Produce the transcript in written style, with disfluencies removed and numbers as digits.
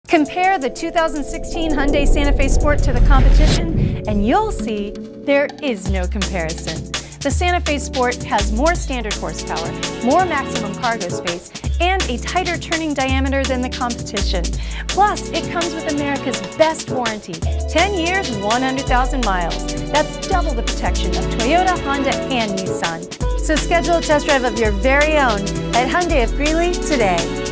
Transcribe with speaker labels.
Speaker 1: Compare the 2016 Hyundai Santa Fe Sport to the competition, and you'll see there is no comparison. The Santa Fe Sport has more standard horsepower, more maximum cargo space, and a tighter turning diameter than the competition. Plus, it comes with America's best warranty, 10 years, 100,000 miles. That's double the protection of Toyota, Honda, and Nissan. So schedule a test drive of your very own at Hyundai of Greeley today.